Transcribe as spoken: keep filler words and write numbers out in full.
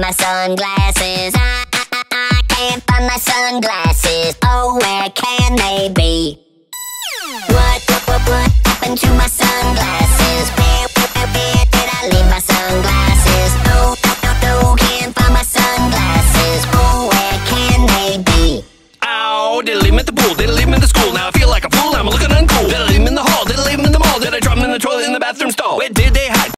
my sunglasses. I, I, I can't find my sunglasses. Oh, where can they be? What, what, what, what happened to my sunglasses? Where, where, where did I leave my sunglasses? No, no, no, no, can't find my sunglasses. Oh, where can they be? Oh, they leave me at the pool, they leave me at the school now.